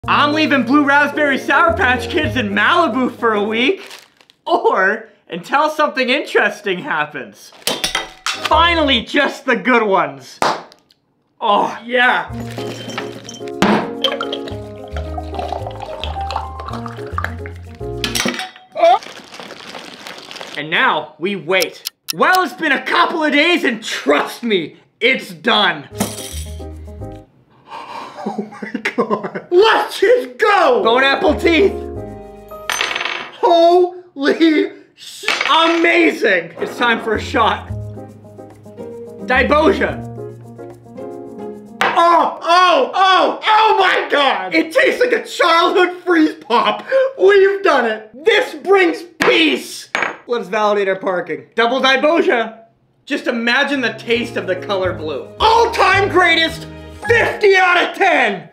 I'm leaving Blue Raspberry Sour Patch Kids in Malibu for a week. Or until something interesting happens. Finally, just the good ones. Oh, yeah. And now, we wait. Well, it's been a couple of days and trust me, it's done. Oh my God. Let's just go! Bone apple teeth. Holy shit. Amazing! It's time for a shot. Diboja. Oh my God! It tastes like a childhood freeze pop. We've done it. This brings peace. Let's validate our parking. Double Diboja. Just imagine the taste of the color blue. All-time greatest, 50 out of 10.